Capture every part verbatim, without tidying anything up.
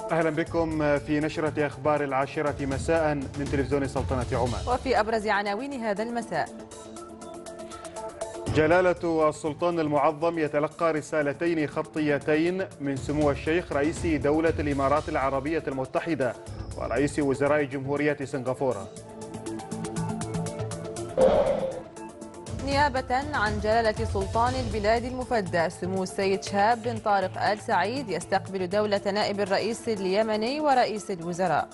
أهلا بكم في نشرة أخبار العاشرة مساء من تلفزيون سلطنة عمان. وفي أبرز عناوين هذا المساء: جلالة السلطان المعظم يتلقى رسالتين خطيتين من سمو الشيخ رئيس دولة الإمارات العربية المتحدة ورئيس وزراء جمهورية سنغافورة. نيابة عن جلالة سلطان البلاد المفدى سمو السيد شهاب بن طارق آل سعيد يستقبل دولة نائب الرئيس اليمني ورئيس الوزراء.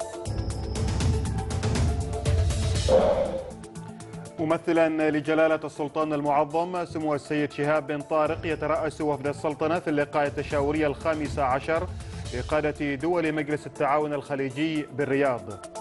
ممثلا لجلالة السلطان المعظم سمو السيد شهاب بن طارق يترأس وفد السلطنة في اللقاء التشاوري الخامس عشر لقادة دول مجلس التعاون الخليجي بالرياض.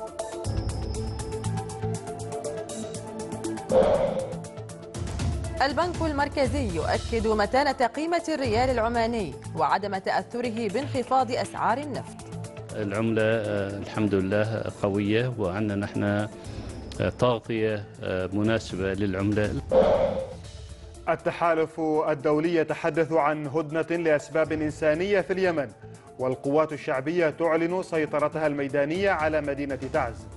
البنك المركزي يؤكد متانة قيمة الريال العماني وعدم تأثره بانخفاض أسعار النفط. العملة الحمد لله قوية وعندنا نحن تغطية مناسبة للعملة. التحالف الدولي يتحدث عن هدنة لأسباب إنسانية في اليمن، والقوات الشعبية تعلن سيطرتها الميدانية على مدينة تعز.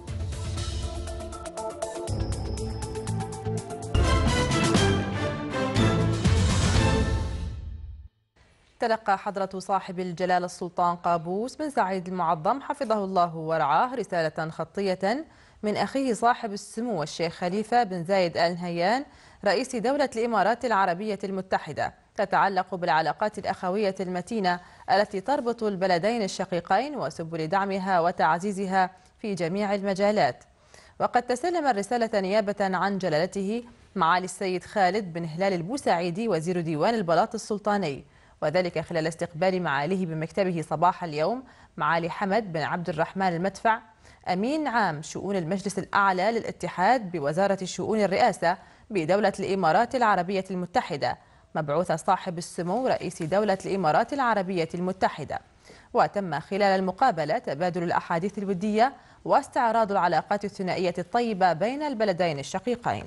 تلقى حضرة صاحب الجلالة السلطان قابوس بن سعيد المعظم حفظه الله ورعاه رسالة خطية من أخيه صاحب السمو الشيخ خليفة بن زايد آل نهيان رئيس دولة الإمارات العربية المتحدة، تتعلق بالعلاقات الأخوية المتينة التي تربط البلدين الشقيقين وسبل دعمها وتعزيزها في جميع المجالات. وقد تسلم الرسالة نيابة عن جلالته معالي السيد خالد بن هلال البوسعيدي وزير ديوان البلاط السلطاني، وذلك خلال استقبال معاليه بمكتبه صباح اليوم معالي حمد بن عبد الرحمن المدفع أمين عام شؤون المجلس الأعلى للاتحاد بوزارة شؤون الرئاسة بدولة الإمارات العربية المتحدة، مبعوث صاحب السمو رئيس دولة الإمارات العربية المتحدة. وتم خلال المقابلة تبادل الأحاديث الودية واستعراض العلاقات الثنائية الطيبة بين البلدين الشقيقين.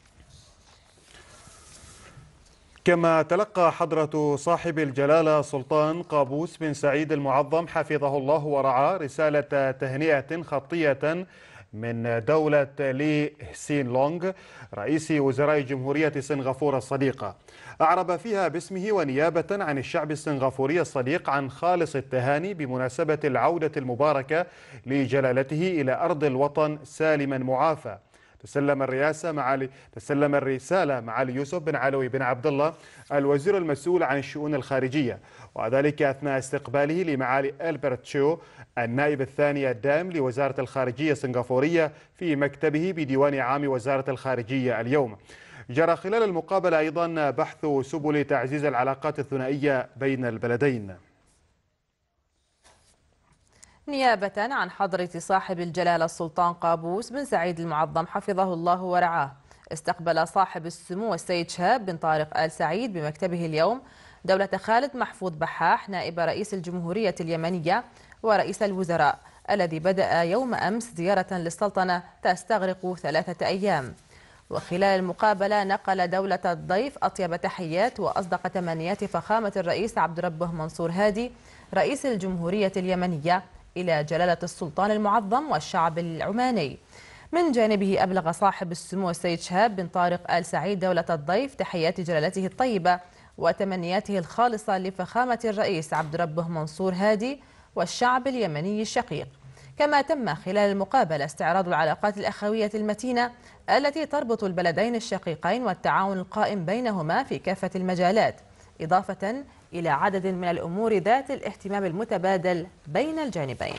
كما تلقى حضرة صاحب الجلالة سلطان قابوس بن سعيد المعظم حفظه الله ورعاه رسالة تهنئة خطية من دولة لي هسين لونغ رئيس وزراء جمهورية سنغافورة الصديقة، أعرب فيها باسمه ونيابة عن الشعب السنغافوري الصديق عن خالص التهاني بمناسبة العودة المباركة لجلالته إلى أرض الوطن سالما معافى. تسلم الرئاسة معالي تسلم الرسالة معالي يوسف بن علوي بن عبد الله الوزير المسؤول عن الشؤون الخارجية، وذلك أثناء استقباله لمعالي ألبرت شو النائب الثاني الدائم لوزارة الخارجية السنغافورية في مكتبه بديوان عام وزارة الخارجية اليوم. جرى خلال المقابلة أيضا بحث سبل تعزيز العلاقات الثنائية بين البلدين. نيابة عن حضرة صاحب الجلالة السلطان قابوس بن سعيد المعظم حفظه الله ورعاه، استقبل صاحب السمو السيد شهاب بن طارق آل سعيد بمكتبه اليوم دولة خالد محفوظ بحاح نائب رئيس الجمهورية اليمنية ورئيس الوزراء، الذي بدأ يوم أمس زيارة للسلطنة تستغرق ثلاثة أيام. وخلال المقابلة نقل دولة الضيف أطيب تحيات وأصدق تمنيات فخامة الرئيس عبد ربه منصور هادي رئيس الجمهورية اليمنية إلى جلالة السلطان المعظم والشعب العماني. من جانبه أبلغ صاحب السمو السيد شهاب بن طارق آل سعيد دولة الضيف تحيات جلالته الطيبة وتمنياته الخالصة لفخامة الرئيس عبد ربه منصور هادي والشعب اليمني الشقيق. كما تم خلال المقابلة استعراض العلاقات الأخوية المتينة التي تربط البلدين الشقيقين والتعاون القائم بينهما في كافة المجالات، إضافة إلى عدد من الأمور ذات الاهتمام المتبادل بين الجانبين.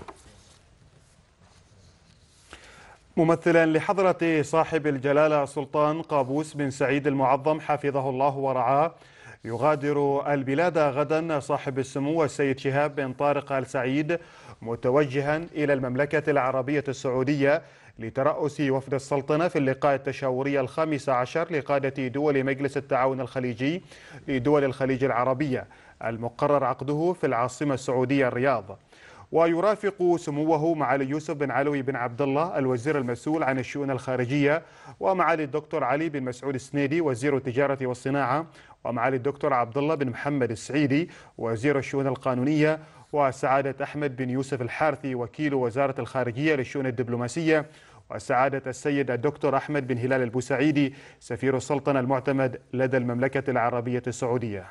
ممثلا لحضرة صاحب الجلالة سلطان قابوس بن سعيد المعظم حفظه الله ورعاه، يغادر البلاد غدا صاحب السمو السيد شهاب بن طارق آل سعيد متوجها إلى المملكة العربية السعودية لترأس وفد السلطنة في اللقاء التشاوري الخامس عشر لقادة دول مجلس التعاون الخليجي لدول الخليج العربية المقرر عقده في العاصمة السعودية الرياض. ويرافق سموه معالي يوسف بن علوي بن عبد الله الوزير المسؤول عن الشؤون الخارجية، ومعالي الدكتور علي بن مسعود السنيدي وزير التجارة والصناعة، ومعالي الدكتور عبد الله بن محمد السعيدي وزير الشؤون القانونية، وسعادة أحمد بن يوسف الحارثي وكيل وزارة الخارجية للشؤون الدبلوماسية، وسعادة السيد الدكتور أحمد بن هلال البوسعيدي سفير السلطنة المعتمد لدى المملكة العربية السعودية.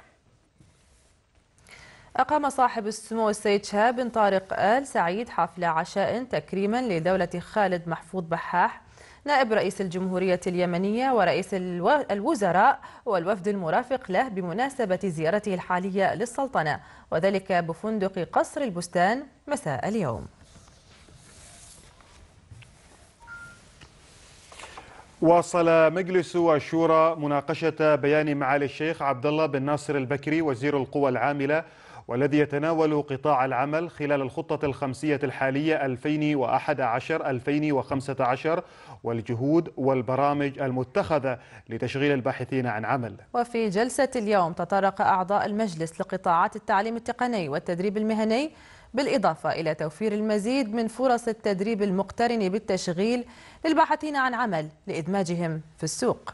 أقام صاحب السمو السيد شهاب بن طارق آل سعيد حفل عشاء تكريما لدولة خالد محفوظ بحاح نائب رئيس الجمهورية اليمنية ورئيس الوزراء والوفد المرافق له بمناسبة زيارته الحالية للسلطنة، وذلك بفندق قصر البستان مساء اليوم. واصل مجلس الشورى مناقشة بيان معالي الشيخ عبد الله بن ناصر البكري وزير القوى العاملة، والذي يتناول قطاع العمل خلال الخطة الخمسية الحالية ألفين وأحد عشر ألفين وخمسة عشر والجهود والبرامج المتخذة لتشغيل الباحثين عن عمل. وفي جلسة اليوم تطرق أعضاء المجلس لقطاعات التعليم التقني والتدريب المهني، بالإضافة إلى توفير المزيد من فرص التدريب المقترن بالتشغيل للباحثين عن عمل لإدماجهم في السوق.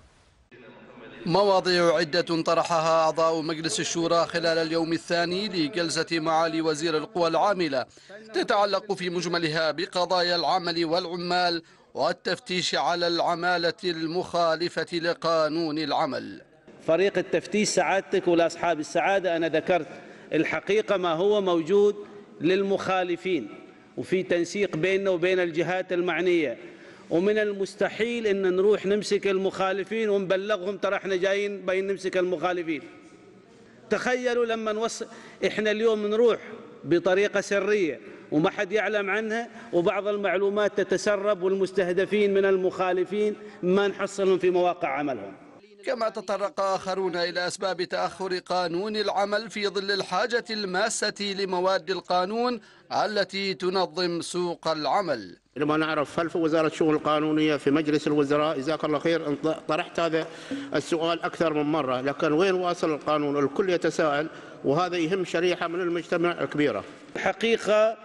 مواضيع عدة طرحها أعضاء مجلس الشورى خلال اليوم الثاني لجلسة معالي وزير القوى العاملة، تتعلق في مجملها بقضايا العمل والعمال والتفتيش على العمالة المخالفة لقانون العمل. فريق التفتيش سعادتك ولأصحاب السعادة أنا ذكرت الحقيقة ما هو موجود للمخالفين، وفي تنسيق بيننا وبين الجهات المعنية، ومن المستحيل ان نروح نمسك المخالفين ونبلغهم ترى احنا جايين باين نمسك المخالفين. تخيلوا لما نوصل احنا اليوم نروح بطريقة سرية وما حد يعلم عنها، وبعض المعلومات تتسرب والمستهدفين من المخالفين ما نحصلهم في مواقع عملهم. كما تطرق آخرون إلى أسباب تأخر قانون العمل في ظل الحاجة الماسة لمواد القانون التي تنظم سوق العمل. لما نعرف هل في وزارة الشؤون القانونية في مجلس الوزراء جزاك الله خير طرحت هذا السؤال أكثر من مرة، لكن وين واصل القانون؟ الكل يتساءل، وهذا يهم شريحة من المجتمع كبيرة. الحقيقة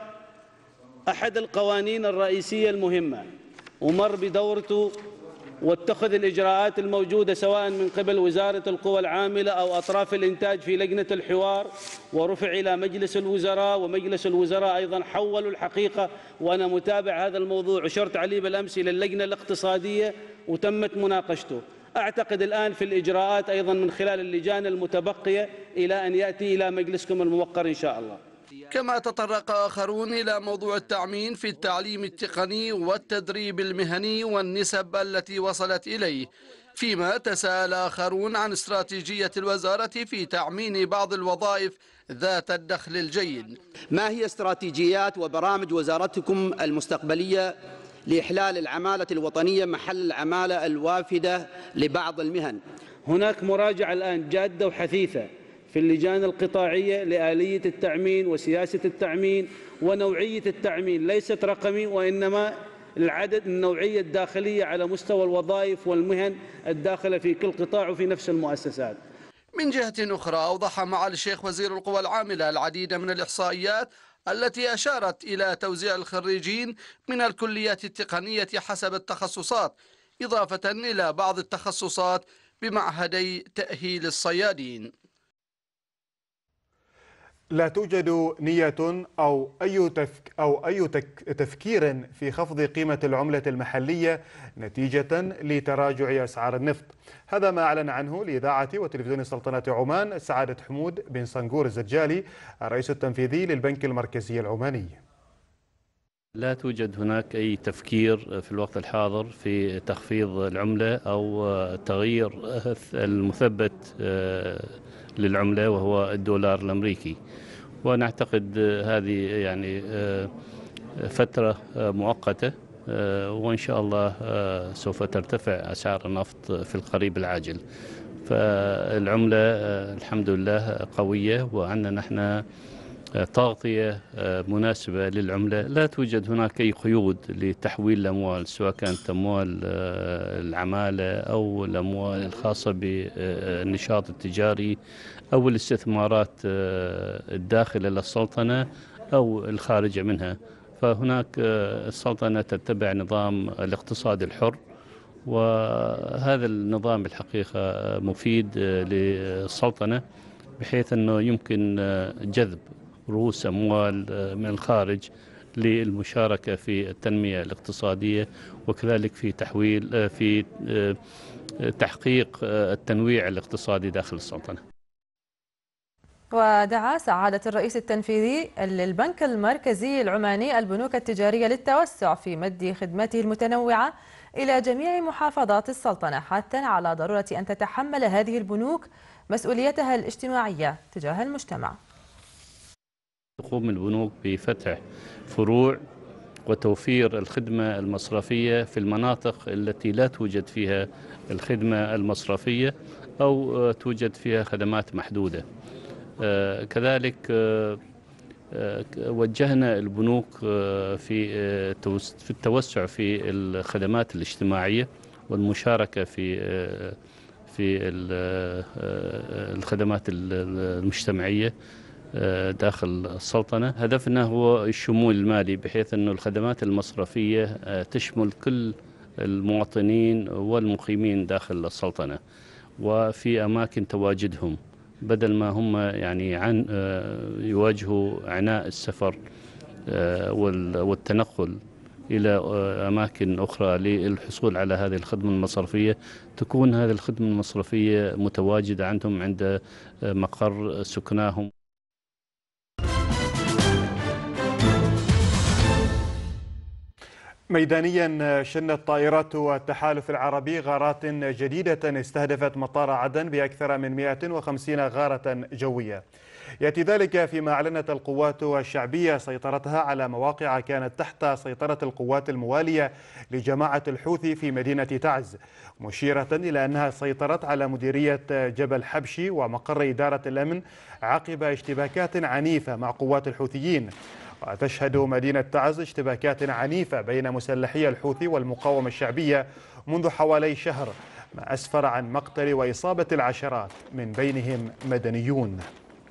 أحد القوانين الرئيسية المهمة ومر بدورته واتخذ الإجراءات الموجودة سواء من قبل وزارة القوى العاملة أو أطراف الإنتاج في لجنة الحوار، ورفع إلى مجلس الوزراء، ومجلس الوزراء أيضا حولوا الحقيقة، وأنا متابع هذا الموضوع وشرت عليه بالأمس إلى اللجنة الاقتصادية وتمت مناقشته. أعتقد الآن في الإجراءات أيضا من خلال اللجان المتبقية إلى أن يأتي إلى مجلسكم الموقر إن شاء الله. كما تطرق آخرون إلى موضوع التعمين في التعليم التقني والتدريب المهني والنسب التي وصلت إليه، فيما تساءل آخرون عن استراتيجية الوزارة في تعمين بعض الوظائف ذات الدخل الجيد. ما هي استراتيجيات وبرامج وزارتكم المستقبلية لإحلال العمالة الوطنية محل العمالة الوافدة لبعض المهن؟ هناك مراجعة الآن جادة وحثيثة في اللجان القطاعية لآلية التعمين وسياسة التعمين ونوعية التعمين، ليست رقمي وإنما العدد النوعية الداخلية على مستوى الوظائف والمهن الداخلة في كل قطاع وفي نفس المؤسسات. من جهة أخرى أوضح معالي الشيخ وزير القوى العاملة العديد من الإحصائيات التي أشارت إلى توزيع الخريجين من الكليات التقنية حسب التخصصات، إضافة إلى بعض التخصصات بمعهدي تأهيل الصيادين. لا توجد نية أو أي تفك أو أي تفكير في خفض قيمة العملة المحلية نتيجة لتراجع أسعار النفط. هذا ما أعلن عنه لإذاعة وتلفزيون سلطنة عمان سعادة حمود بن صنقور الزجالي الرئيس التنفيذي للبنك المركزي العماني. لا توجد هناك أي تفكير في الوقت الحاضر في تخفيض العملة أو تغيير المثبت للعملة وهو الدولار الأمريكي، ونعتقد هذه يعني فترة مؤقتة، وإن شاء الله سوف ترتفع أسعار النفط في القريب العاجل. فالعملة الحمد لله قوية، وعندنا نحن تغطية مناسبة للعملة. لا توجد هناك أي قيود لتحويل الأموال، سواء كانت أموال العمالة أو الأموال الخاصة بالنشاط التجاري أو الاستثمارات الداخلة للسلطنة أو الخارجة منها. فهناك السلطنة تتبع نظام الاقتصاد الحر، وهذا النظام بالحقيقة مفيد للسلطنة، بحيث أنه يمكن جذب رؤوس أموال من الخارج للمشاركة في التنمية الاقتصادية، وكذلك في تحويل في تحقيق التنويع الاقتصادي داخل السلطنة. ودعا سعادة الرئيس التنفيذي للبنك المركزي العماني البنوك التجارية للتوسع في مد خدماته المتنوعة إلى جميع محافظات السلطنة، حثا على ضرورة أن تتحمل هذه البنوك مسؤوليتها الاجتماعية تجاه المجتمع. تقوم البنوك بفتح فروع وتوفير الخدمة المصرفية في المناطق التي لا توجد فيها الخدمة المصرفية أو توجد فيها خدمات محدودة. كذلك وجهنا البنوك في التوسع في الخدمات الاجتماعية والمشاركة في في الخدمات المجتمعية داخل السلطنة. هدفنا هو الشمول المالي، بحيث أن الخدمات المصرفية تشمل كل المواطنين والمقيمين داخل السلطنة وفي أماكن تواجدهم، بدل ما هم يعني عن يواجهوا عناء السفر والتنقل إلى أماكن أخرى للحصول على هذه الخدمة المصرفية. تكون هذه الخدمة المصرفية متواجدة عندهم عند مقر سكناهم. ميدانيا، شنت طائرات التحالف العربي غارات جديدة استهدفت مطار عدن بأكثر من مئة وخمسين غارة جوية. يأتي ذلك فيما أعلنت القوات الشعبية سيطرتها على مواقع كانت تحت سيطرة القوات الموالية لجماعة الحوثي في مدينة تعز، مشيرة إلى أنها سيطرت على مديرية جبل حبشي ومقر إدارة الأمن عقب اشتباكات عنيفة مع قوات الحوثيين. وتشهد مدينة تعز اشتباكات عنيفة بين مسلحي الحوثي والمقاومة الشعبية منذ حوالي شهر، ما أسفر عن مقتل وإصابة العشرات من بينهم مدنيون.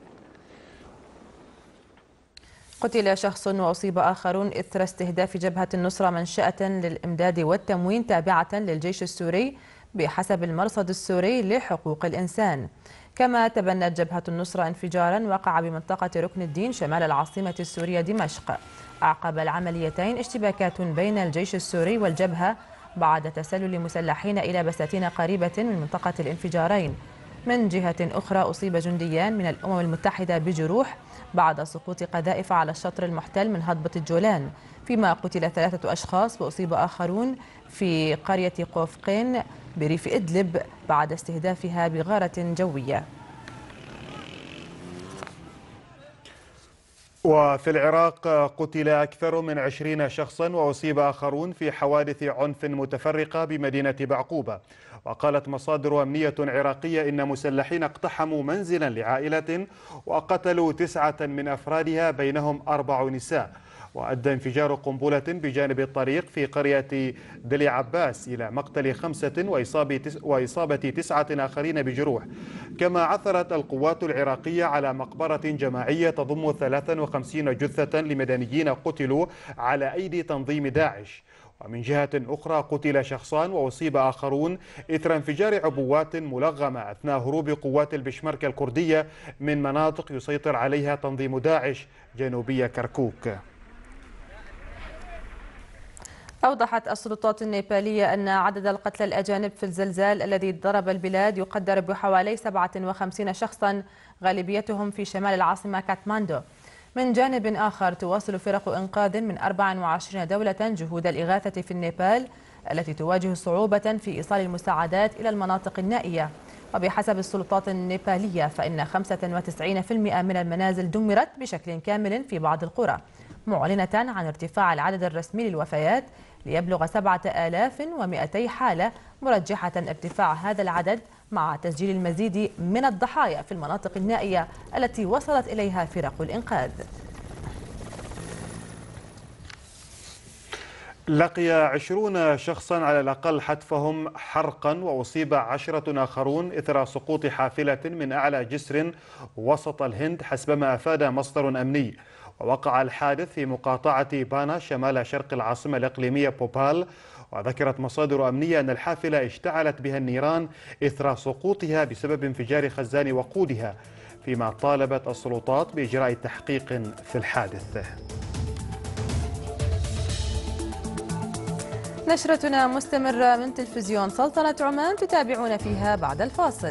قتل شخص وأصيب آخرون إثر استهداف جبهة النصرة منشأة للإمداد والتموين تابعة للجيش السوري بحسب المرصد السوري لحقوق الإنسان. كما تبنت جبهة النصرة انفجارا وقع بمنطقة ركن الدين شمال العاصمة السورية دمشق. أعقب العمليتين اشتباكات بين الجيش السوري والجبهة بعد تسلل مسلحين إلى بساتين قريبة من منطقة الانفجارين. من جهة أخرى أصيب جنديان من الأمم المتحدة بجروح بعد سقوط قذائف على الشطر المحتل من هضبة الجولان، فيما قتل ثلاثة أشخاص وأصيب آخرون في قرية قوفقين بريف إدلب بعد استهدافها بغارة جوية. وفي العراق قتل أكثر من عشرين شخصا وأصيب آخرون في حوادث عنف متفرقة بمدينة بعقوبة. وقالت مصادر أمنية عراقية إن مسلحين اقتحموا منزلا لعائلة وقتلوا تسعة من أفرادها بينهم أربع نساء. وأدى انفجار قنبلة بجانب الطريق في قرية دلي عباس إلى مقتل خمسة وإصابة تسعة آخرين بجروح. كما عثرت القوات العراقية على مقبرة جماعية تضم ثلاثة وخمسين جثة لمدنيين قتلوا على أيدي تنظيم داعش. ومن جهة أخرى قتل شخصان وأصيب آخرون إثر انفجار عبوات ملغمة أثناء هروب قوات البشمركة الكردية من مناطق يسيطر عليها تنظيم داعش جنوبي كركوك. أوضحت السلطات النيبالية أن عدد القتلى الأجانب في الزلزال الذي ضرب البلاد يقدر بحوالي سبعة وخمسين شخصا، غالبيتهم في شمال العاصمة كاتماندو. من جانب آخر تواصل فرق إنقاذ من أربع وعشرين دولة جهود الإغاثة في النيبال التي تواجه صعوبة في إيصال المساعدات إلى المناطق النائية. وبحسب السلطات النيبالية فإن خمسة وتسعين بالمئة من المنازل دمرت بشكل كامل في بعض القرى، معلنة عن ارتفاع العدد الرسمي للوفيات ليبلغ سبعة آلاف ومئتي حالة، مرجحة ارتفاع هذا العدد مع تسجيل المزيد من الضحايا في المناطق النائية التي وصلت إليها فرق الإنقاذ. لقي عشرون شخصا على الأقل حتفهم حرقا وأصيب عشرة آخرون إثر سقوط حافلة من أعلى جسر وسط الهند حسب ما أفاد مصدر أمني. ووقع الحادث في مقاطعة بانا شمال شرق العاصمة الإقليمية بوبال، وذكرت مصادر أمنية أن الحافلة اشتعلت بها النيران إثر سقوطها بسبب انفجار خزان وقودها، فيما طالبت السلطات بإجراء تحقيق في الحادث. نشرتنا مستمرة من تلفزيون سلطنة عمان، تتابعون فيها بعد الفاصل.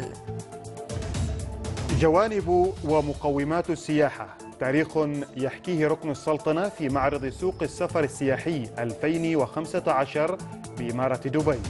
جوانب ومقومات السياحة، تاريخ يحكيه ركن السلطنة في معرض سوق السفر السياحي ألفين وخمسة عشر بإمارة دبي.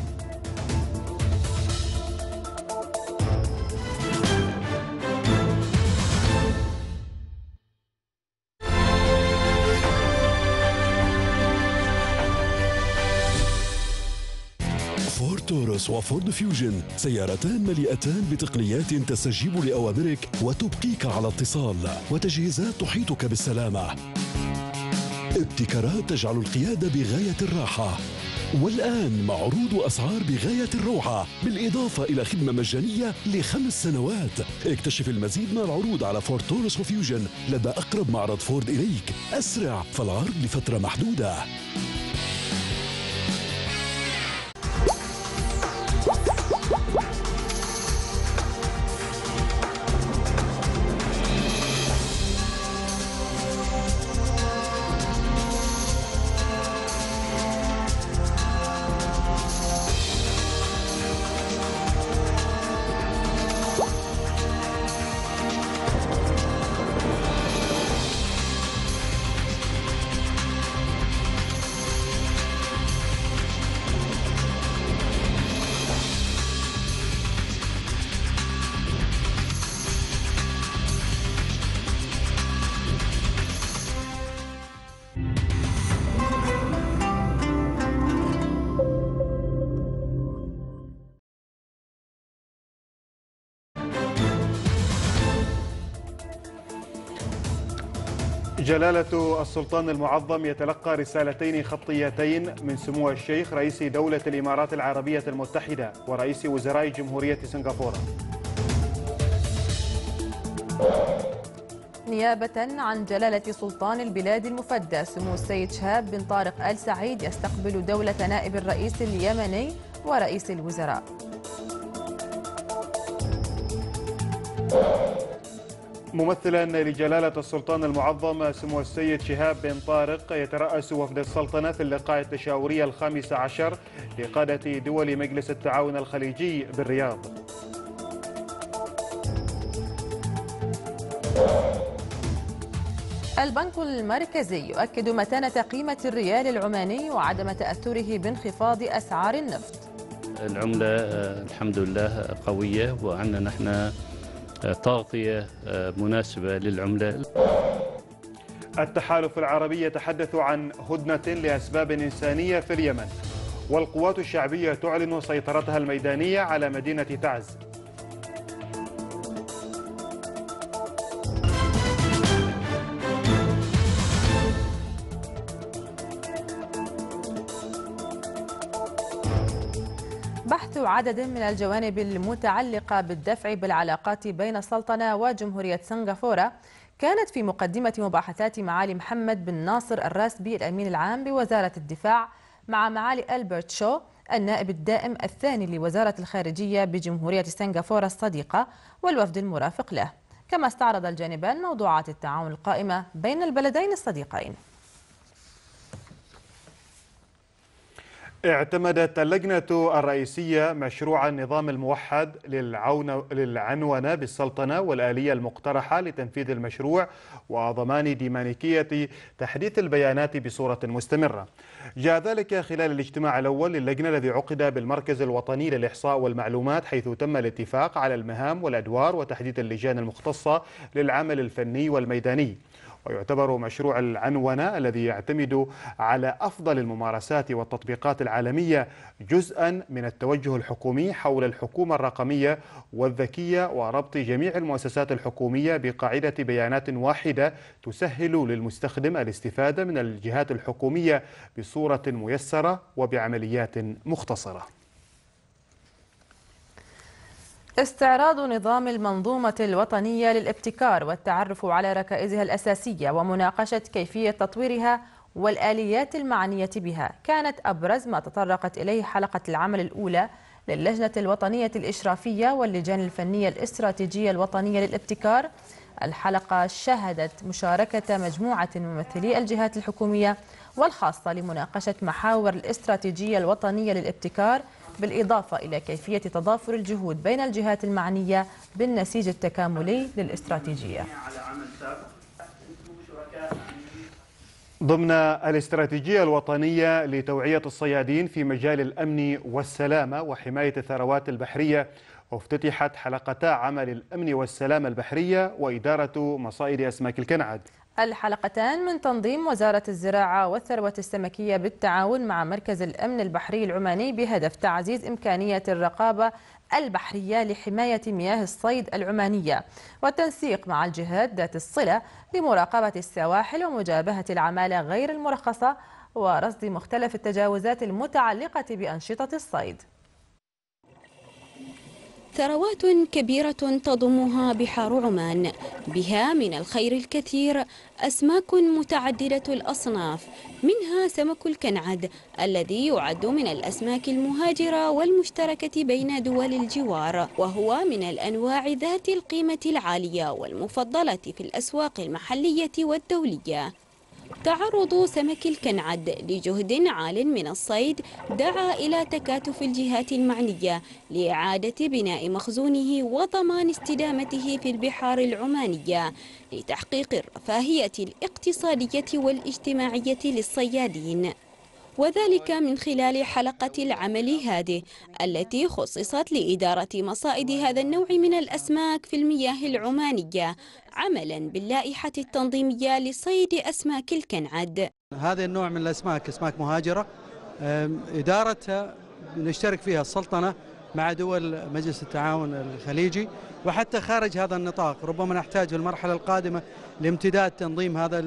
فورد تورس وفورد فيوجن سيارتان مليئتان بتقنيات تستجيب لأوامرك وتبقيك على اتصال، وتجهيزات تحيطك بالسلامة، ابتكارات تجعل القيادة بغاية الراحة. والآن مع عروض وأسعار بغاية الروعة، بالإضافة إلى خدمة مجانية لخمس سنوات. اكتشف المزيد من العروض على فورد تورس وفيوجن لدى أقرب معرض فورد إليك. أسرع، فالعرض لفترة محدودة. جلالة السلطان المعظم يتلقى رسالتين خطيتين من سمو الشيخ رئيس دولة الإمارات العربية المتحدة ورئيس وزراء جمهورية سنغافورة. نيابة عن جلالة سلطان البلاد المفدى سمو السيد شهاب بن طارق آل سعيد يستقبل دولة نائب الرئيس اليمني ورئيس الوزراء. ممثلا لجلالة السلطان المعظم سمو السيد شهاب بن طارق يترأس وفد السلطنة في اللقاء التشاوري الخامس عشر لقادة دول مجلس التعاون الخليجي بالرياض. البنك المركزي يؤكد متانة قيمة الريال العماني وعدم تأثره بانخفاض أسعار النفط. العملة الحمد لله قوية، وعندنا نحن تغطية مناسبة للعملة. التحالف العربي يتحدث عن هدنة لأسباب إنسانية في اليمن، والقوات الشعبية تعلن سيطرتها الميدانية على مدينة تعز. بحث عدد من الجوانب المتعلقة بالدفع بالعلاقات بين السلطنة وجمهورية سنغافورة كانت في مقدمة مباحثات معالي محمد بن ناصر الراسبي الأمين العام بوزارة الدفاع مع معالي ألبرت شو النائب الدائم الثاني لوزارة الخارجية بجمهورية سنغافورة الصديقة والوفد المرافق له، كما استعرض الجانبان موضوعات التعاون القائمة بين البلدين الصديقين. اعتمدت اللجنة الرئيسية مشروع النظام الموحد للعنونة بالسلطنة والآلية المقترحة لتنفيذ المشروع وضمان ديناميكية تحديث البيانات بصورة مستمرة. جاء ذلك خلال الاجتماع الأول للجنة الذي عقد بالمركز الوطني للإحصاء والمعلومات، حيث تم الاتفاق على المهام والأدوار وتحديد اللجان المختصة للعمل الفني والميداني. ويعتبر مشروع العنونة الذي يعتمد على أفضل الممارسات والتطبيقات العالمية جزءا من التوجه الحكومي حول الحكومة الرقمية والذكية وربط جميع المؤسسات الحكومية بقاعدة بيانات واحدة تسهل للمستخدم الاستفادة من الجهات الحكومية بصورة ميسرة وبعمليات مختصرة. استعراض نظام المنظومة الوطنية للابتكار والتعرف على ركائزها الأساسية ومناقشة كيفية تطويرها والآليات المعنية بها، كانت أبرز ما تطرقت إليه حلقة العمل الأولى للجنة الوطنية الإشرافية واللجان الفنية الاستراتيجية الوطنية للابتكار. الحلقة شهدت مشاركة مجموعة من ممثلي الجهات الحكومية والخاصة لمناقشة محاور الاستراتيجية الوطنية للابتكار، بالإضافة إلى كيفية تضافر الجهود بين الجهات المعنية بالنسيج التكاملي للاستراتيجية. ضمن الاستراتيجية الوطنية لتوعية الصيادين في مجال الأمن والسلامة وحماية الثروات البحرية، افتتحت حلقتا عمل الأمن والسلامة البحرية وإدارة مصائد أسماك الكنعد. الحلقتان من تنظيم وزارة الزراعة والثروة السمكية بالتعاون مع مركز الأمن البحري العماني بهدف تعزيز إمكانية الرقابة البحرية لحماية مياه الصيد العمانية والتنسيق مع الجهات ذات الصلة لمراقبة السواحل ومجابهة العمالة غير المرخصة ورصد مختلف التجاوزات المتعلقة بأنشطة الصيد. ثروات كبيرة تضمها بحار عمان، بها من الخير الكثير، أسماك متعددة الأصناف، منها سمك الكنعد الذي يعد من الأسماك المهاجرة والمشتركة بين دول الجوار، وهو من الأنواع ذات القيمة العالية والمفضلة في الأسواق المحلية والدولية. تعرض سمك الكنعد لجهد عال من الصيد دعا إلى تكاتف الجهات المعنية لإعادة بناء مخزونه وضمان استدامته في البحار العمانية لتحقيق الرفاهية الاقتصادية والاجتماعية للصيادين، وذلك من خلال حلقة العمل هذه التي خصصت لإدارة مصائد هذا النوع من الأسماك في المياه العمانية عملا باللائحة التنظيمية لصيد أسماك الكنعد. هذا النوع من الأسماك أسماك مهاجرة، إدارتها نشترك فيها السلطنة مع دول مجلس التعاون الخليجي، وحتى خارج هذا النطاق ربما نحتاج في المرحلة القادمة لامتداد تنظيم هذا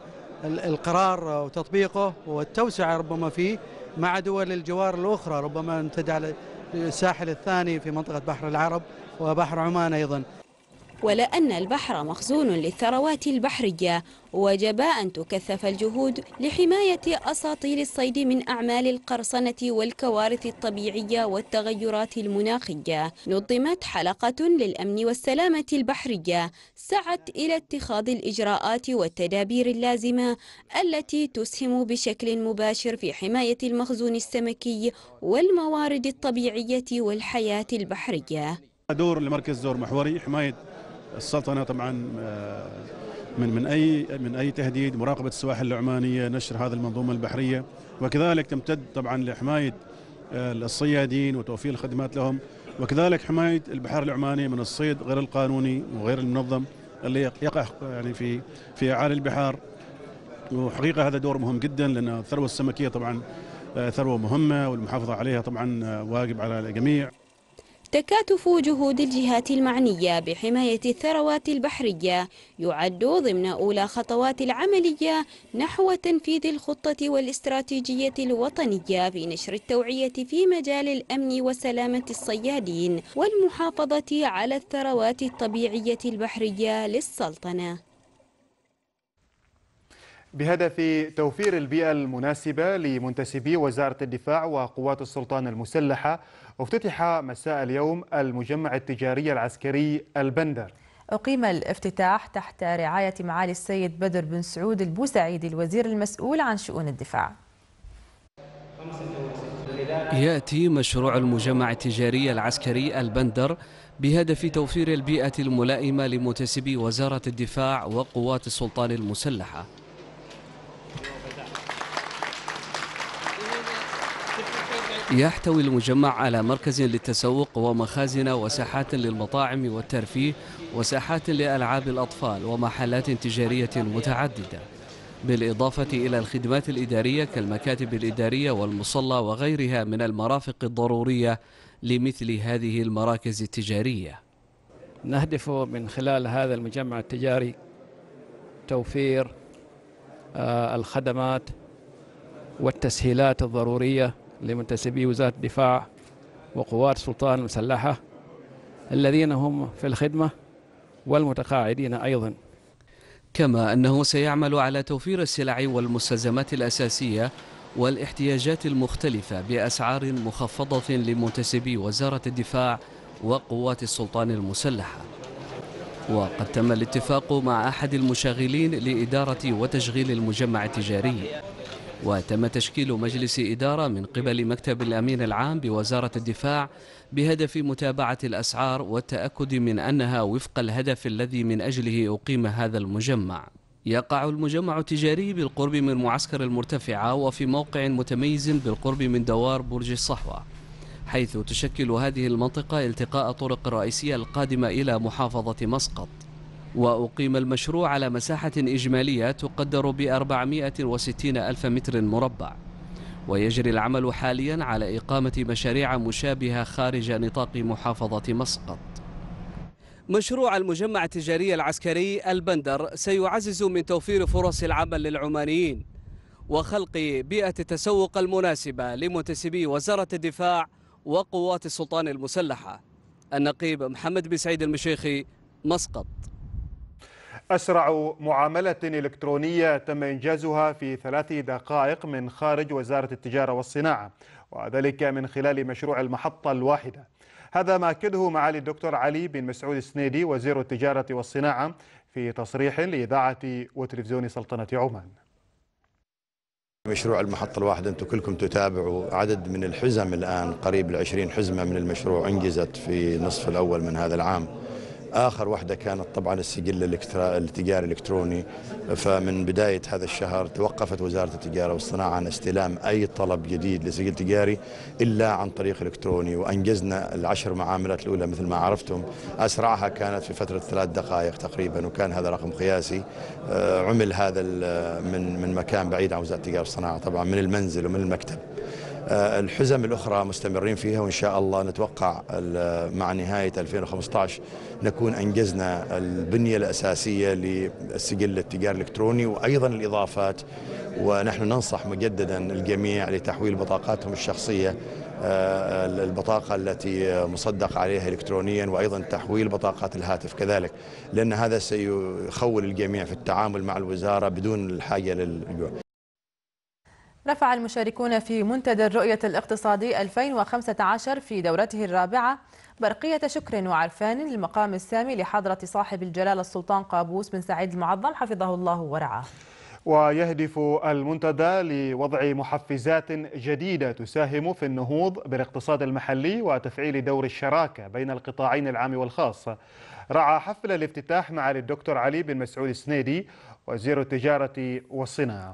القرار وتطبيقه والتوسعة ربما فيه مع دول الجوار الأخرى، ربما نمتد على الساحل الثاني في منطقة بحر العرب وبحر عمان أيضا. ولأن البحر مخزون للثروات البحرية، وجب أن تكثف الجهود لحماية أساطيل الصيد من أعمال القرصنة والكوارث الطبيعية والتغيرات المناخية. نظمت حلقة للأمن والسلامة البحرية سعت إلى اتخاذ الإجراءات والتدابير اللازمة التي تسهم بشكل مباشر في حماية المخزون السمكي والموارد الطبيعية والحياة البحرية. دور لمركز دور محوري حماية السلطنة طبعا من من اي من اي تهديد، مراقبه السواحل العمانيه، نشر هذه المنظومه البحريه، وكذلك تمتد طبعا لحمايه الصيادين وتوفير الخدمات لهم، وكذلك حمايه البحار العماني من الصيد غير القانوني وغير المنظم اللي يقع يعني في في اعالي البحار. وحقيقه هذا دور مهم جدا، لان الثروه السمكيه طبعا ثروه مهمه والمحافظه عليها طبعا واجب على الجميع. تكاتف جهود الجهات المعنية بحماية الثروات البحرية يعد ضمن أولى خطوات العملية نحو تنفيذ الخطة والاستراتيجية الوطنية في نشر التوعية في مجال الأمن وسلامة الصيادين والمحافظة على الثروات الطبيعية البحرية للسلطنة. بهدف توفير البيئة المناسبة لمنتسبي وزارة الدفاع وقوات السلطان المسلحة، افتتح مساء اليوم المجمع التجاري العسكري البندر. أقيم الافتتاح تحت رعاية معالي السيد بدر بن سعود البوسعيدي الوزير المسؤول عن شؤون الدفاع. يأتي مشروع المجمع التجاري العسكري البندر بهدف توفير البيئة الملائمة لمنتسبي وزارة الدفاع وقوات السلطان المسلحة. يحتوي المجمع على مركز للتسوق ومخازن وساحات للمطاعم والترفيه وساحات لألعاب الأطفال ومحلات تجارية متعددة، بالإضافة إلى الخدمات الإدارية كالمكاتب الإدارية والمصلى وغيرها من المرافق الضرورية لمثل هذه المراكز التجارية. نهدف من خلال هذا المجمع التجاري توفير الخدمات والتسهيلات الضرورية لمنتسبي وزارة الدفاع وقوات السلطان المسلحة الذين هم في الخدمة والمتقاعدين أيضا. كما أنه سيعمل على توفير السلع والمستلزمات الأساسية والاحتياجات المختلفة بأسعار مخفضة لمنتسبي وزارة الدفاع وقوات السلطان المسلحة. وقد تم الاتفاق مع أحد المشغلين لإدارة وتشغيل المجمع التجاري، وتم تشكيل مجلس إدارة من قبل مكتب الأمين العام بوزارة الدفاع بهدف متابعة الأسعار والتأكد من أنها وفق الهدف الذي من أجله أقيم هذا المجمع. يقع المجمع التجاري بالقرب من معسكر المرتفعة وفي موقع متميز بالقرب من دوار برج الصحوة، حيث تشكل هذه المنطقة التقاء طرق الرئيسية القادمة إلى محافظة مسقط. وأقيم المشروع على مساحة إجمالية تقدر بأربعمائة وستين ألف متر مربع، ويجري العمل حاليا على إقامة مشاريع مشابهة خارج نطاق محافظة مسقط. مشروع المجمع التجاري العسكري البندر سيعزز من توفير فرص العمل للعمانيين وخلق بيئة التسوق المناسبة لمنتسبي وزارة الدفاع وقوات السلطان المسلحة. النقيب محمد بن سعيد المشيخي، مسقط. أسرع معاملة إلكترونية تم إنجازها في ثلاث دقائق من خارج وزارة التجارة والصناعة، وذلك من خلال مشروع المحطة الواحدة. هذا ما أكده معالي الدكتور علي بن مسعود السنيدي وزير التجارة والصناعة في تصريح لإذاعة وتلفزيون سلطنة عمان. مشروع المحطة الواحدة أنتم كلكم تتابعوا عدد من الحزم، الآن قريب العشرين حزمة من المشروع انجزت في نصف الأول من هذا العام. آخر واحدة كانت طبعا السجل التجاري الإلكتروني، فمن بداية هذا الشهر توقفت وزارة التجارة والصناعة عن استلام أي طلب جديد لسجل تجاري إلا عن طريق إلكتروني، وأنجزنا العشر معاملات الأولى مثل ما عرفتم، أسرعها كانت في فترة ثلاث دقائق تقريبا، وكان هذا رقم قياسي. عمل هذا من من مكان بعيد عن وزارة التجارة والصناعة، طبعا من المنزل ومن المكتب. الحزم الأخرى مستمرين فيها، وإن شاء الله نتوقع مع نهاية ألفين وخمسة عشر نكون أنجزنا البنية الأساسية للسجل التجاري الإلكتروني وأيضا الإضافات. ونحن ننصح مجددا الجميع لتحويل بطاقاتهم الشخصية، البطاقة التي مصدق عليها إلكترونيا، وأيضا تحويل بطاقات الهاتف كذلك، لأن هذا سيخول الجميع في التعامل مع الوزارة بدون الحاجة للجوع. رفع المشاركون في منتدى الرؤية الاقتصادي ألفين وخمسة عشر في دورته الرابعة برقية شكر وعرفان للمقام السامي لحضرة صاحب الجلالة السلطان قابوس بن سعيد المعظم حفظه الله ورعاه. ويهدف المنتدى لوضع محفزات جديدة تساهم في النهوض بالاقتصاد المحلي وتفعيل دور الشراكة بين القطاعين العام والخاص. رعى حفل الافتتاح معالي الدكتور علي بن مسعود السنيدي وزير التجارة والصناعة.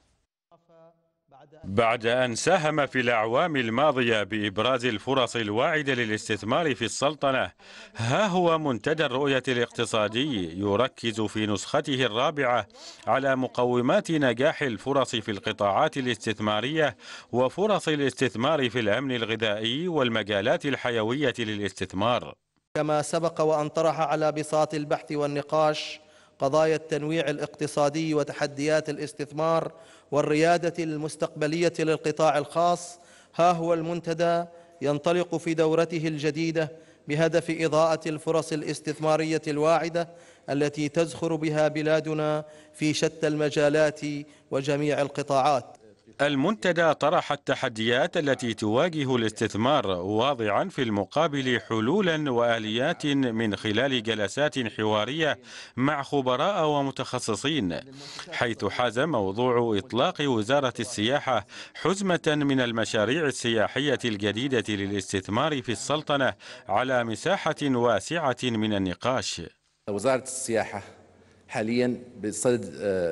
بعد أن ساهم في الأعوام الماضية بإبراز الفرص الواعدة للاستثمار في السلطنة، ها هو منتدى الرؤية الاقتصادي يركز في نسخته الرابعة على مقومات نجاح الفرص في القطاعات الاستثمارية وفرص الاستثمار في الأمن الغذائي والمجالات الحيوية للاستثمار. كما سبق وأن طرح على بساط البحث والنقاش قضايا التنويع الاقتصادي وتحديات الاستثمار والريادة المستقبلية للقطاع الخاص، ها هو المنتدى ينطلق في دورته الجديدة بهدف إضاءة الفرص الاستثمارية الواعدة التي تزخر بها بلادنا في شتى المجالات وجميع القطاعات. المنتدى طرح التحديات التي تواجه الاستثمار، واضعا في المقابل حلولا وآليات من خلال جلسات حوارية مع خبراء ومتخصصين، حيث حاز موضوع إطلاق وزارة السياحة حزمة من المشاريع السياحية الجديدة للاستثمار في السلطنة على مساحة واسعة من النقاش. وزارة السياحة حاليا بصدد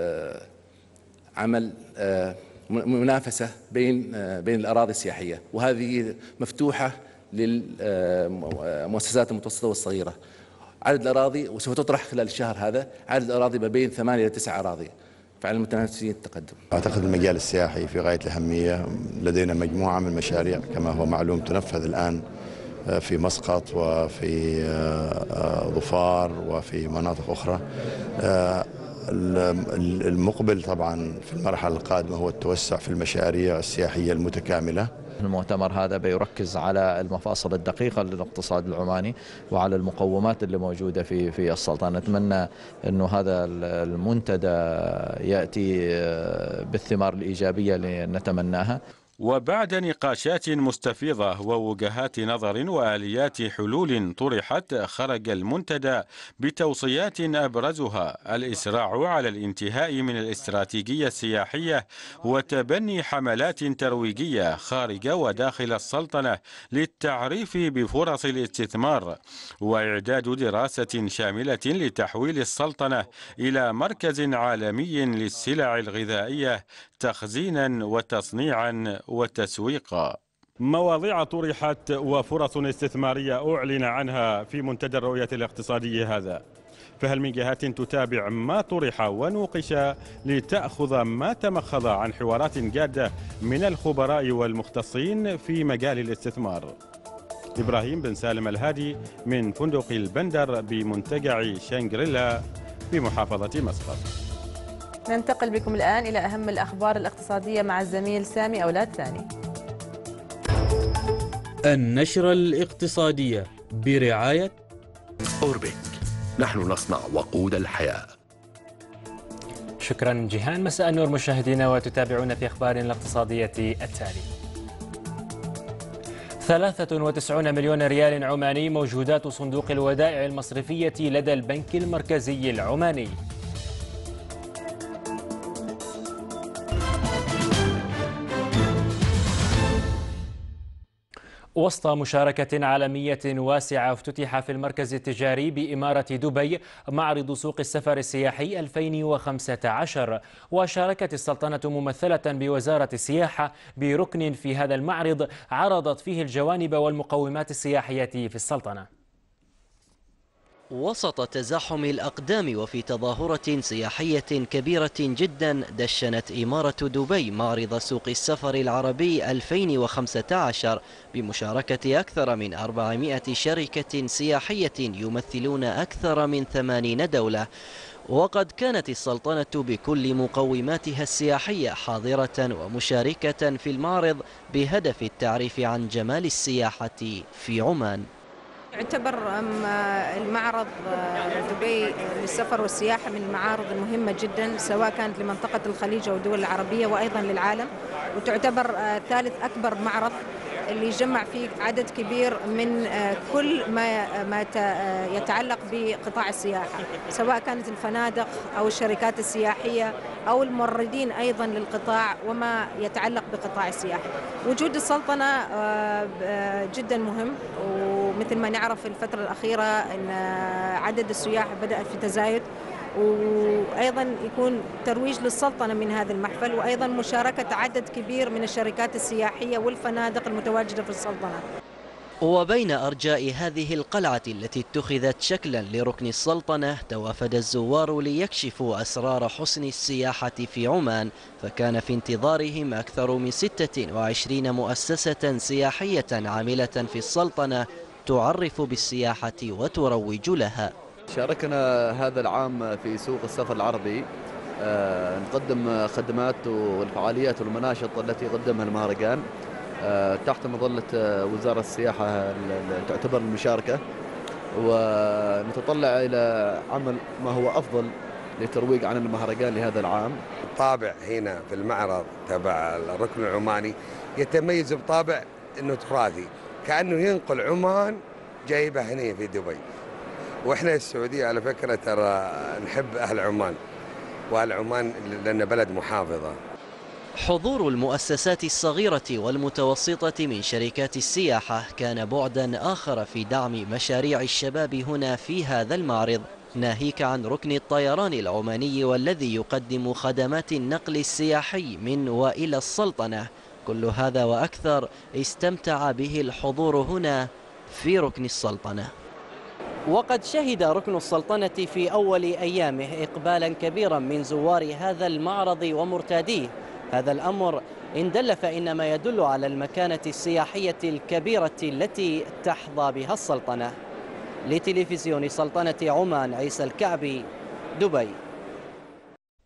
عمل منافسة بين بين الأراضي السياحية، وهذه مفتوحة للمؤسسات المتوسطة والصغيرة. عدد الأراضي وسوف تطرح خلال الشهر هذا عدد الأراضي ما بين ثمانية إلى تسع أراضي، فعلى المتنافسين التقدم. أعتقد المجال السياحي في غاية الأهمية، لدينا مجموعة من المشاريع كما هو معلوم تنفذ الآن في مسقط وفي ظفار وفي مناطق أخرى. المقبل طبعا في المرحلة القادمة هو التوسع في المشاريع السياحية المتكاملة. المؤتمر هذا بيركز على المفاصل الدقيقة للاقتصاد العماني وعلى المقومات اللي موجودة في في السلطنة. نتمنى أنه هذا المنتدى يأتي بالثمار الإيجابية اللي نتمناها. وبعد نقاشات مستفيضة ووجهات نظر وآليات حلول طرحت، خرج المنتدى بتوصيات أبرزها الإسراع على الانتهاء من الاستراتيجية السياحية وتبني حملات ترويجية خارج وداخل السلطنة للتعريف بفرص الاستثمار، وإعداد دراسة شاملة لتحويل السلطنة إلى مركز عالمي للسلع الغذائية تخزينا وتصنيعا وتسويقا. مواضيع طرحت وفرص استثمارية أعلن عنها في منتدى الرؤية الاقتصادية هذا، فهل من جهات تتابع ما طرح ونوقش لتأخذ ما تمخض عن حوارات جادة من الخبراء والمختصين في مجال الاستثمار؟ إبراهيم بن سالم الهادي من فندق البندر بمنتجع شانغريلا بمحافظة مسقط. ننتقل بكم الآن إلى أهم الأخبار الاقتصادية مع الزميل سامي أولاد ثاني. النشرة الاقتصادية برعاية أوربك، نحن نصنع وقود الحياة. شكرا جيهان. مساء النور مشاهدينا وتتابعون في أخبار الاقتصادية التالي. ثلاثة وتسعين مليون ريال عماني موجودات صندوق الودائع المصرفية لدى البنك المركزي العماني. وسط مشاركة عالمية واسعة افتتح في المركز التجاري بإمارة دبي معرض سوق السفر السياحي ألفين وخمسة عشر، وشاركت السلطنة ممثلة بوزارة السياحة بركن في هذا المعرض عرضت فيه الجوانب والمقومات السياحية في السلطنة. وسط تزاحم الأقدام وفي تظاهرة سياحية كبيرة جدا دشنت إمارة دبي معرض سوق السفر العربي ألفين وخمسة عشر بمشاركة أكثر من أربعمائة شركة سياحية يمثلون أكثر من ثمانين دولة، وقد كانت السلطنة بكل مقوماتها السياحية حاضرة ومشاركة في المعرض بهدف التعريف عن جمال السياحة في عمان. يعتبر المعرض دبي للسفر والسياحة من المعارض المهمة جدا، سواء كانت لمنطقة الخليج أو الدول العربية وأيضا للعالم، وتعتبر ثالث أكبر معرض اللي يجمع فيه عدد كبير من كل ما ما يتعلق بقطاع السياحة، سواء كانت الفنادق أو الشركات السياحية أو الموردين أيضا للقطاع وما يتعلق بقطاع السياحة. وجود السلطنة جدا مهم، ومثل ما نعرف في الفترة الأخيرة أن عدد السياح بدأت في تزايد، وأيضا يكون ترويج للسلطنة من هذا المحفل، وأيضا مشاركة عدد كبير من الشركات السياحية والفنادق المتواجدة في السلطنة. وبين أرجاء هذه القلعة التي اتخذت شكلا لركن السلطنة توافد الزوار ليكشفوا أسرار حسن السياحة في عمان، فكان في انتظارهم أكثر من ستة وعشرين مؤسسة سياحية عاملة في السلطنة تعرف بالسياحة وتروج لها. شاركنا هذا العام في سوق السفر العربي، نقدم خدمات والفعاليات والمناشط التي قدمها المهرجان تحت مظلة وزارة السياحة تعتبر المشاركة، ونتطلع إلى عمل ما هو أفضل للترويج عن المهرجان لهذا العام. الطابع هنا في المعرض تبع الركن العماني يتميز بطابع أنه تراثي، كأنه ينقل عمان جايبه هنا في دبي. وإحنا السعودية على فكرة ترى نحب أهل عمان، وأهل عمان لأن بلد محافظة. حضور المؤسسات الصغيرة والمتوسطة من شركات السياحة كان بعدا آخر في دعم مشاريع الشباب هنا في هذا المعرض، ناهيك عن ركن الطيران العماني والذي يقدم خدمات النقل السياحي من وإلى السلطنة. كل هذا وأكثر استمتع به الحضور هنا في ركن السلطنة. وقد شهد ركن السلطنة في أول أيامه إقبالا كبيرا من زوار هذا المعرض ومرتاديه. هذا الأمر إن دل فإنما يدل على المكانة السياحية الكبيرة التي تحظى بها السلطنة. لتلفزيون سلطنة عمان، عيسى الكعبي، دبي.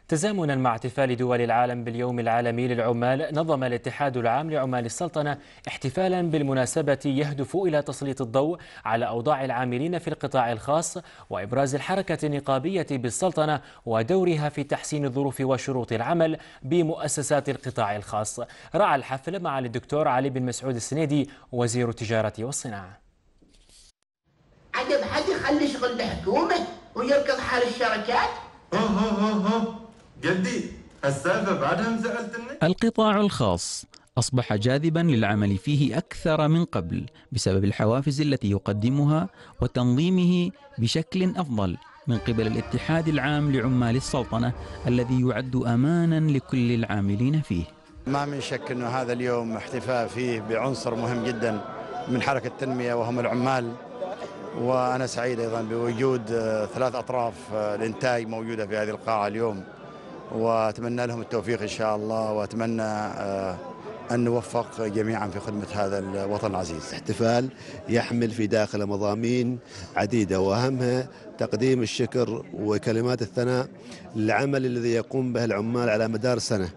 تزامنا مع احتفال دول العالم باليوم العالمي للعمال، نظم الاتحاد العام لعمال السلطنة احتفالا بالمناسبة يهدف إلى تسليط الضوء على أوضاع العاملين في القطاع الخاص وإبراز الحركة النقابية بالسلطنة ودورها في تحسين ظروف وشروط العمل بمؤسسات القطاع الخاص. رعى الحفل مع الدكتور علي بن مسعود السنيدي وزير التجارة والصناعة. عجب حد يخلي شغل الحكومة ويركض حال الشركات؟ ها ها ها ها جدي السالفة بعدها مزعلتني. القطاع الخاص أصبح جاذبا للعمل فيه أكثر من قبل بسبب الحوافز التي يقدمها وتنظيمه بشكل أفضل من قبل الاتحاد العام لعمال السلطنة الذي يعد أمانا لكل العاملين فيه. ما من شك أنه هذا اليوم احتفاء فيه بعنصر مهم جدا من حركة التنمية وهم العمال، وأنا سعيد أيضا بوجود ثلاث أطراف الإنتاج موجودة في هذه القاعة اليوم، وأتمنى لهم التوفيق إن شاء الله، وأتمنى أن نوفق جميعا في خدمة هذا الوطن العزيز. احتفال يحمل في داخله مضامين عديدة، وأهمها تقديم الشكر وكلمات الثناء للعمل الذي يقوم به العمال على مدار سنة.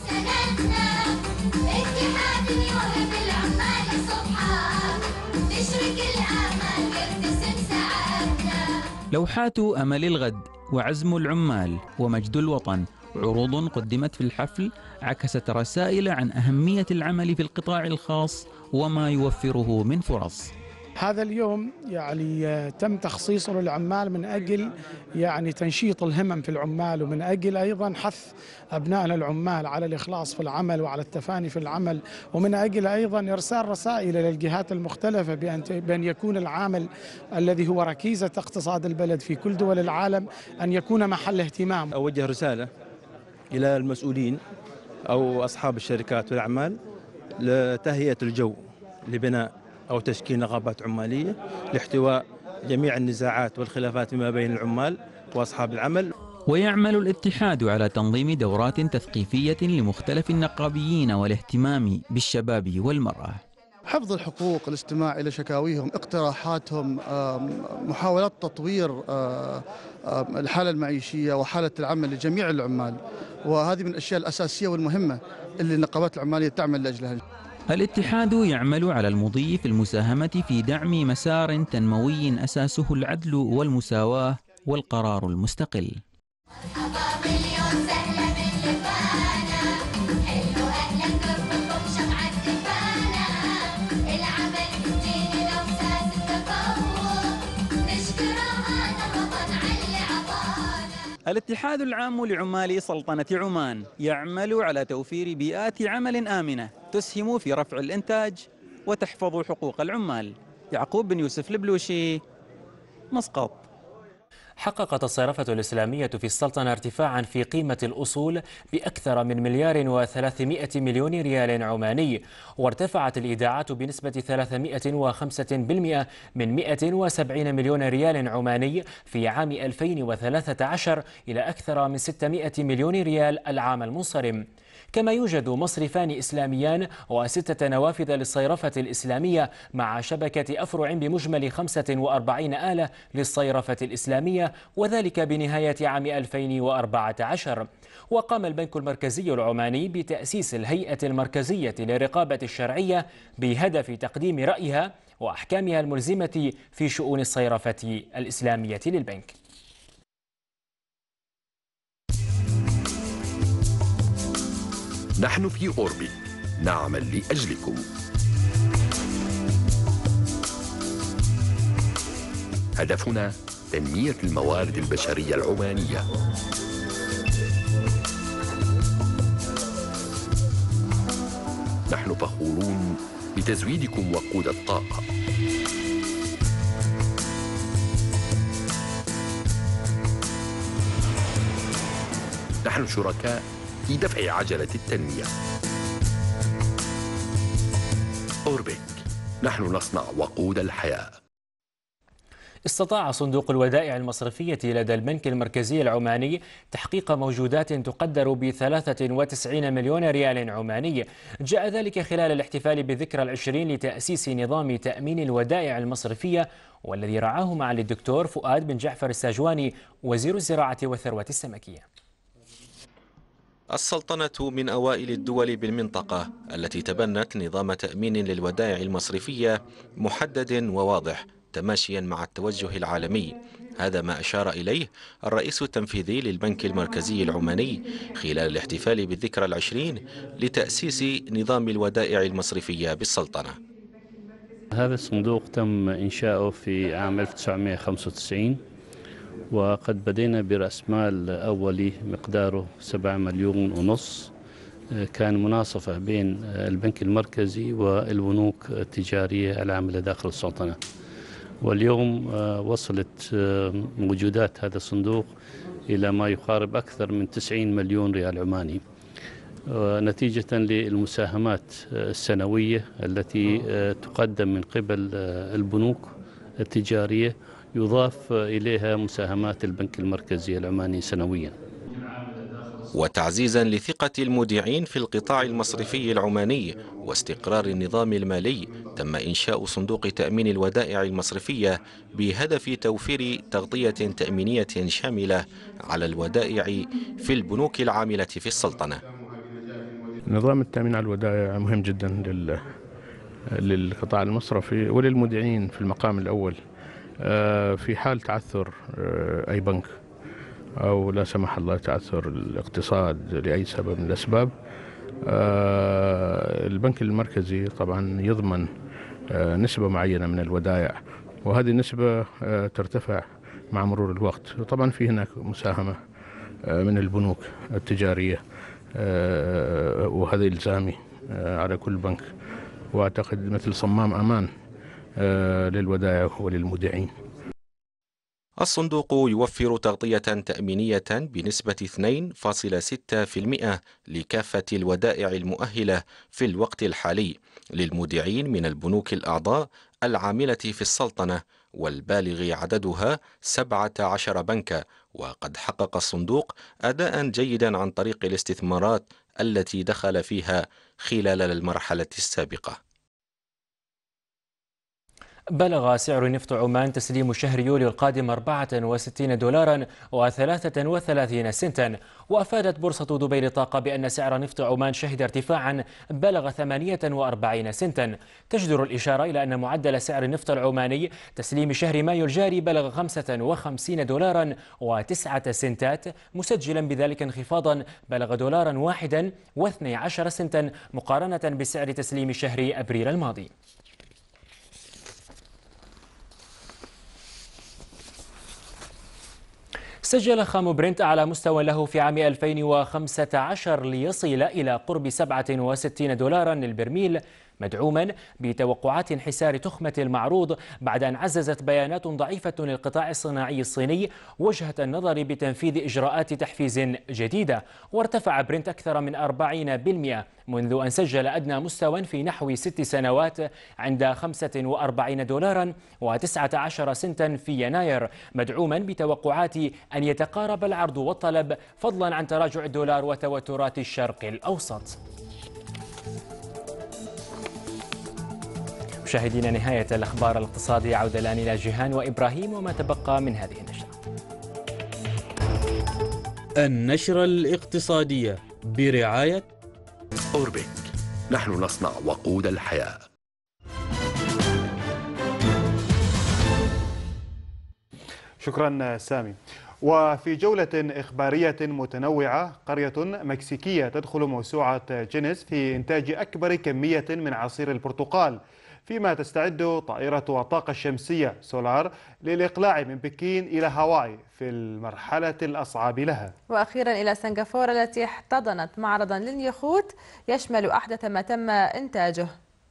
لوحات أمل الغد وعزم العمال ومجد الوطن، عروض قدمت في الحفل عكست رسائل عن أهمية العمل في القطاع الخاص وما يوفره من فرص. هذا اليوم يعني تم تخصيصه للعمال من أجل يعني تنشيط الهمم في العمال، ومن أجل أيضا حث أبنائنا العمال على الإخلاص في العمل وعلى التفاني في العمل، ومن أجل أيضا إرسال رسائل للجهات المختلفة بأن يكون العامل الذي هو ركيزة اقتصاد البلد في كل دول العالم أن يكون محل اهتمام. أوجه رسالة إلى المسؤولين أو أصحاب الشركات والأعمال لتهيئة الجو لبناء أو تشكيل نقابات عمالية لاحتواء جميع النزاعات والخلافات فيما بين العمال وأصحاب العمل. ويعمل الاتحاد على تنظيم دورات تثقيفية لمختلف النقابيين والاهتمام بالشباب والمرأة. حفظ الحقوق، الاستماع إلى شكاويهم، اقتراحاتهم، محاولات تطوير الحالة المعيشية وحالة العمل لجميع العمال، وهذه من الأشياء الأساسية والمهمة اللي النقابات العمالية تعمل لأجلها. الاتحاد يعمل على المضي في المساهمة في دعم مسار تنموي أساسه العدل والمساواة والقرار المستقل. الاتحاد العام لعمال سلطنة عمان يعمل على توفير بيئات عمل آمنة تسهم في رفع الإنتاج وتحفظ حقوق العمال. يعقوب بن يوسف البلوشي، مسقط. حققت الصرافة الإسلامية في السلطنة ارتفاعا في قيمة الأصول بأكثر من مليار وثلاثمائة مليون ريال عماني، وارتفعت الإيداعات بنسبة ثلاثمائة وخمسة بالمئة من مائة وسبعين مليون ريال عماني في عام ألفين وثلاثة عشر إلى أكثر من ستمائة مليون ريال العام المنصرم. كما يوجد مصرفان إسلاميان وستة نوافذ للصيرفة الإسلامية مع شبكة أفرع بمجمل خمسة وأربعين آلة للصيرفة الإسلامية، وذلك بنهاية عام ألفين وأربعة عشر. وقام البنك المركزي العماني بتأسيس الهيئة المركزية للرقابة الشرعية بهدف تقديم رأيها وأحكامها الملزمة في شؤون الصيرفة الإسلامية للبنك. نحن في أوربيك نعمل لأجلكم. هدفنا تنمية الموارد البشرية العمانية. نحن فخورون بتزويدكم وقود الطاقة. نحن شركاء في دفع عجلة التنمية. أوربيك، نحن نصنع وقود الحياة. استطاع صندوق الودائع المصرفية لدى البنك المركزي العماني تحقيق موجودات تقدر ب ثلاثة وتسعين مليون ريال عماني. جاء ذلك خلال الاحتفال بالذكرى العشرين لتأسيس نظام تأمين الودائع المصرفية، والذي رعاه معالي الدكتور فؤاد بن جعفر الساجواني وزير الزراعة والثروة السمكية. السلطنة من أوائل الدول بالمنطقة التي تبنت نظام تأمين للودائع المصرفية محدد وواضح تماشيا مع التوجه العالمي. هذا ما أشار إليه الرئيس التنفيذي للبنك المركزي العماني خلال الاحتفال بالذكرى العشرين لتأسيس نظام الودائع المصرفية بالسلطنة. هذا الصندوق تم إنشاؤه في عام ألف وتسعمائة وخمسة وتسعين، وقد بدينا برأس مال أولي مقداره سبعة مليون ونص. كان مناصفة بين البنك المركزي والبنوك التجارية العاملة داخل السلطنة، واليوم وصلت موجودات هذا الصندوق إلى ما يقارب أكثر من تسعين مليون ريال عماني، نتيجة للمساهمات السنوية التي تقدم من قبل البنوك التجارية، يضاف إليها مساهمات البنك المركزي العماني سنويا. وتعزيزا لثقة المودعين في القطاع المصرفي العماني واستقرار النظام المالي، تم إنشاء صندوق تأمين الودائع المصرفية بهدف توفير تغطية تأمينية شاملة على الودائع في البنوك العاملة في السلطنة. نظام التأمين على الودائع مهم جدا لل... للقطاع المصرفي وللمودعين في المقام الأول. في حال تعثر أي بنك أو لا سمح الله تعثر الاقتصاد لأي سبب من الأسباب، البنك المركزي طبعا يضمن نسبة معينة من الودائع، وهذه النسبة ترتفع مع مرور الوقت. طبعا في هناك مساهمة من البنوك التجارية، وهذا إلزامي على كل بنك، وأعتقد مثل صمام أمان للودائع وللمودعين. الصندوق يوفر تغطية تأمينية بنسبة اثنين فاصلة ستة بالمئة لكافة الودائع المؤهلة في الوقت الحالي للمودعين من البنوك الأعضاء العاملة في السلطنة، والبالغ عددها سبعة عشر بنكا. وقد حقق الصندوق أداء جيدا عن طريق الاستثمارات التي دخل فيها خلال المرحلة السابقة. بلغ سعر نفط عمان تسليم شهر يوليو القادم أربعة وستين دولارا وثلاثة وثلاثين سنتا. وأفادت بورصة دبي للطاقة بأن سعر نفط عمان شهد ارتفاعا بلغ ثمانية وأربعين سنتا. تجدر الإشارة إلى أن معدل سعر النفط العماني تسليم شهر مايو الجاري بلغ خمسة وخمسين دولارا وتسعة سنتات، مسجلا بذلك انخفاضا بلغ دولارا واحدا واثني عشر سنتا مقارنة بسعر تسليم شهر أبريل الماضي. سجل خام برنت أعلى مستوى له في عام ألفين وخمسة عشر ليصل إلى قرب سبعة وستين دولارا للبرميل، مدعوما بتوقعات انحسار تخمة المعروض بعد أن عززت بيانات ضعيفة للقطاع الصناعي الصيني وجهة النظر بتنفيذ إجراءات تحفيز جديدة. وارتفع برنت أكثر من أربعين بالمئة منذ أن سجل أدنى مستوى في نحو ست سنوات عند خمسة وأربعين دولارا وتسعة عشر سنتا في يناير، مدعوما بتوقعات أن يتقارب العرض والطلب فضلا عن تراجع الدولار وتوترات الشرق الأوسط. مشاهدينا، نهاية الأخبار الاقتصادية. عودة الآن إلى جيهان وإبراهيم وما تبقى من هذه النشرة. النشرة الاقتصادية برعاية أوربك، نحن نصنع وقود الحياة. شكرا سامي. وفي جولة إخبارية متنوعة، قرية مكسيكية تدخل موسوعة جينيس في إنتاج أكبر كمية من عصير البرتقال، فيما تستعد طائرة الطاقة الشمسية سولار للإقلاع من بكين إلى هاواي في المرحلة الأصعب لها. وأخيرا إلى سنغافورة التي احتضنت معرضا لليخوت يشمل أحدث ما تم إنتاجه.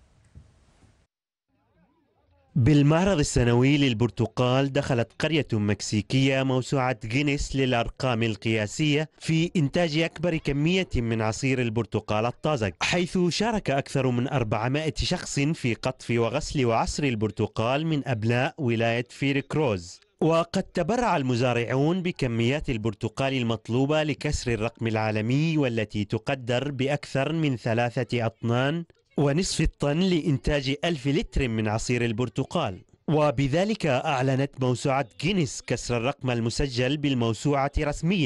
بالمعرض السنوي للبرتقال دخلت قرية مكسيكية موسوعة جينيس للأرقام القياسية في إنتاج أكبر كمية من عصير البرتقال الطازج، حيث شارك أكثر من أربعمائة شخص في قطف وغسل وعصر البرتقال من أبناء ولاية فيركروز. وقد تبرع المزارعون بكميات البرتقال المطلوبة لكسر الرقم العالمي والتي تقدر بأكثر من ثلاثة أطنان ونصف الطن لإنتاج ألف لتر من عصير البرتقال. وبذلك أعلنت موسوعة جينيس كسر الرقم المسجل بالموسوعة رسميا،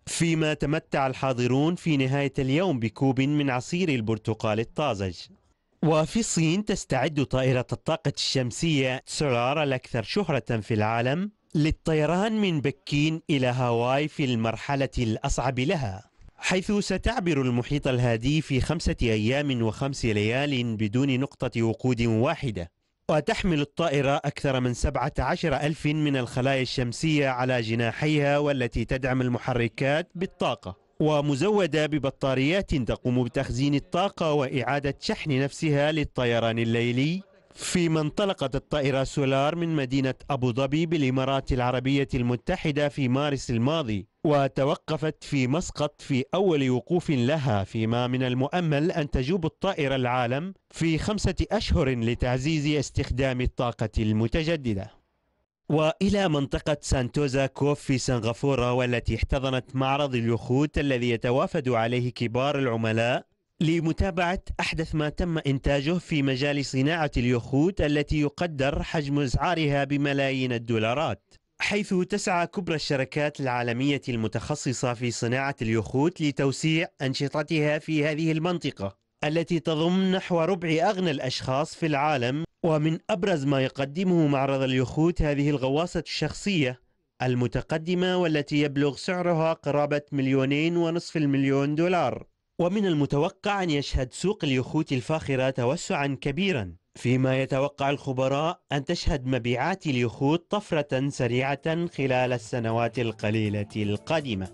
فيما تمتع الحاضرون في نهاية اليوم بكوب من عصير البرتقال الطازج. وفي الصين تستعد طائرة الطاقة الشمسية سولار الأكثر شهرة في العالم للطيران من بكين إلى هاواي في المرحلة الأصعب لها، حيث ستعبر المحيط الهادي في خمسة أيام وخمس ليال بدون نقطة وقود واحدة. وتحمل الطائرة أكثر من سبعة عشر ألف من الخلايا الشمسية على جناحيها والتي تدعم المحركات بالطاقة، ومزودة ببطاريات تقوم بتخزين الطاقة وإعادة شحن نفسها للطيران الليلي. فيما انطلقت الطائرة سولار من مدينة أبو ظبي بالإمارات العربية المتحدة في مارس الماضي، وتوقفت في مسقط في أول وقوف لها، فيما من المؤمل أن تجوب الطائرة العالم في خمسة أشهر لتعزيز استخدام الطاقة المتجددة. وإلى منطقة سانتوزا كوف في سنغافورة، والتي احتضنت معرض اليخوت الذي يتوافد عليه كبار العملاء لمتابعة أحدث ما تم إنتاجه في مجال صناعة اليخوت التي يقدر حجم أسعارها بملايين الدولارات، حيث تسعى كبرى الشركات العالمية المتخصصة في صناعة اليخوت لتوسيع أنشطتها في هذه المنطقة التي تضم نحو ربع أغنى الأشخاص في العالم. ومن أبرز ما يقدمه معرض اليخوت هذه الغواصة الشخصية المتقدمة والتي يبلغ سعرها قرابة مليونين ونصف المليون دولار. ومن المتوقع أن يشهد سوق اليخوت الفاخرة توسعا كبيرا، فيما يتوقع الخبراء أن تشهد مبيعات اليخوت طفرة سريعة خلال السنوات القليلة القادمة.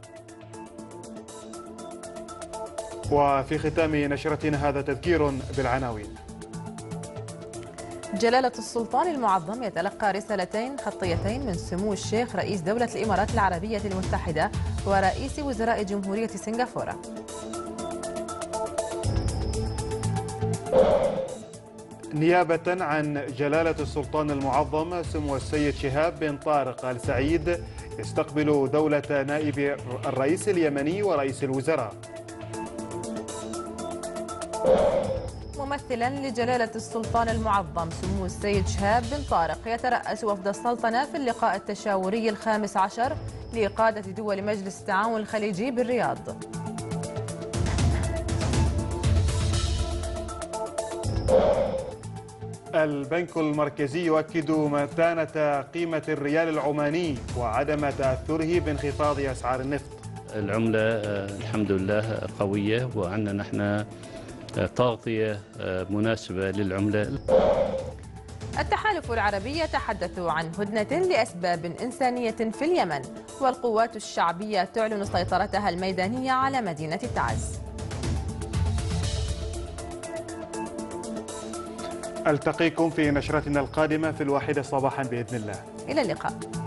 وفي ختام نشرتنا هذا تذكير بالعناوين. جلالة السلطان المعظم يتلقى رسالتين خطيتين من سمو الشيخ رئيس دولة الإمارات العربية المتحدة ورئيس وزراء جمهورية سنغافورة. نيابة عن جلالة السلطان المعظم سمو السيد شهاب بن طارق آل سعيد يستقبل دولة نائب الرئيس اليمني ورئيس الوزراء. ممثلا لجلالة السلطان المعظم سمو السيد شهاب بن طارق يترأس وفد السلطنة في اللقاء التشاوري الخامس عشر لقادة دول مجلس التعاون الخليجي بالرياض. البنك المركزي يؤكد متانة قيمة الريال العماني وعدم تأثره بانخفاض أسعار النفط. العملة الحمد لله قوية، وعندنا نحن تغطية مناسبة للعملة. التحالف العربي يتحدث عن هدنة لأسباب إنسانية في اليمن، والقوات الشعبية تعلن سيطرتها الميدانية على مدينة تعز. ألتقيكم في نشرتنا القادمة في الواحدة صباحا بإذن الله. إلى اللقاء.